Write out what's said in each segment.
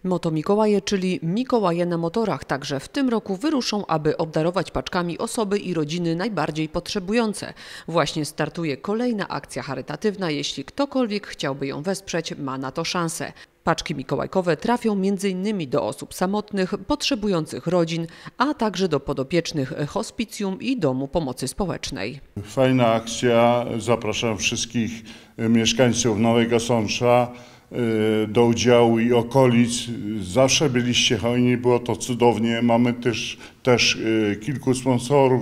Motomikołaje, czyli Mikołaje na motorach, także w tym roku wyruszą, aby obdarować paczkami osoby i rodziny najbardziej potrzebujące. Właśnie startuje kolejna akcja charytatywna. Jeśli ktokolwiek chciałby ją wesprzeć, ma na to szansę. Paczki mikołajkowe trafią m.in. do osób samotnych, potrzebujących rodzin, a także do podopiecznych hospicjum i domu pomocy społecznej. Fajna akcja. Zapraszam wszystkich mieszkańców Nowego Sącza do udziału i okolic. Zawsze byliście hojni, było to cudownie. Mamy też kilku sponsorów,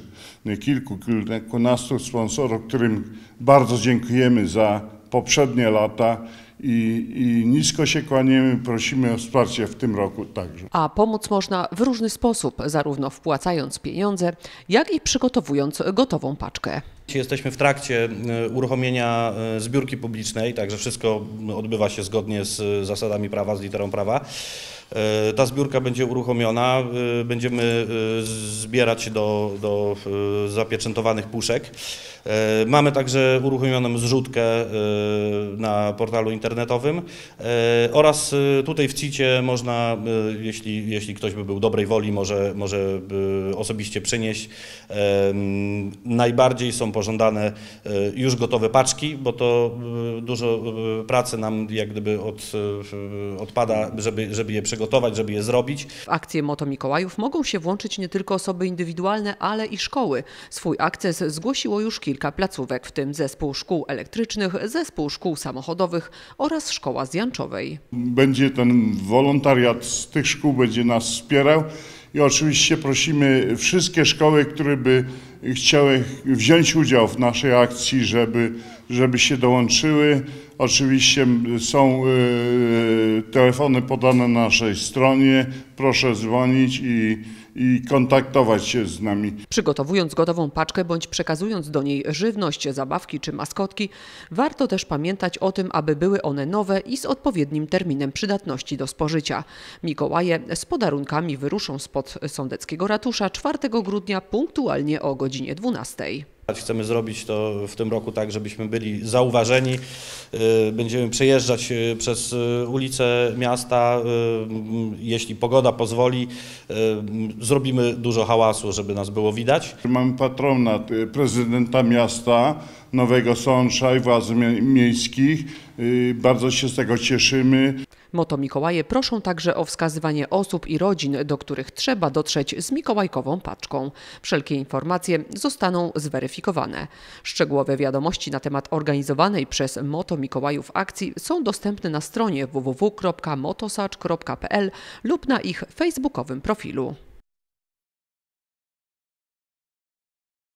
kilkunastu sponsorów, którym bardzo dziękujemy za poprzednie lata. I nisko się kłaniamy, prosimy o wsparcie w tym roku także. A pomóc można w różny sposób, zarówno wpłacając pieniądze, jak i przygotowując gotową paczkę. Jesteśmy w trakcie uruchomienia zbiórki publicznej, także wszystko odbywa się zgodnie z zasadami prawa, z literą prawa. Ta zbiórka będzie uruchomiona, będziemy zbierać do zapieczętowanych puszek. Mamy także uruchomioną zrzutkę na portalu internetowym oraz tutaj w CIT-cie można, jeśli ktoś by był dobrej woli, może osobiście przynieść. Najbardziej są pożądane już gotowe paczki, bo to dużo pracy nam jak gdyby odpada, żeby je przygotować, żeby je zrobić. W akcję Motomikołajów mogą się włączyć nie tylko osoby indywidualne, ale i szkoły. Swój akces zgłosiło już kilka placówek, w tym Zespół Szkół Elektrycznych, Zespół Szkół Samochodowych oraz Szkoła z Janczowej. Będzie ten wolontariat z tych szkół, będzie nas wspierał i oczywiście prosimy wszystkie szkoły, które by chciały wziąć udział w naszej akcji, żeby się dołączyły. Oczywiście są telefony podane na naszej stronie, proszę dzwonić i kontaktować się z nami. Przygotowując gotową paczkę bądź przekazując do niej żywność, zabawki czy maskotki, warto też pamiętać o tym, aby były one nowe i z odpowiednim terminem przydatności do spożycia. Mikołaje z podarunkami wyruszą spod sądeckiego ratusza 4 grudnia punktualnie o godzinie 12. Chcemy zrobić to w tym roku tak, żebyśmy byli zauważeni. Będziemy przejeżdżać przez ulice miasta. Jeśli pogoda pozwoli, zrobimy dużo hałasu, żeby nas było widać. Mamy patronat prezydenta miasta Nowego Sącza i władz miejskich. Bardzo się z tego cieszymy. Motomikołaje proszą także o wskazywanie osób i rodzin, do których trzeba dotrzeć z mikołajkową paczką. Wszelkie informacje zostaną zweryfikowane. Szczegółowe wiadomości na temat organizowanej przez Motomikołajów akcji są dostępne na stronie www.motosacz.pl lub na ich facebookowym profilu.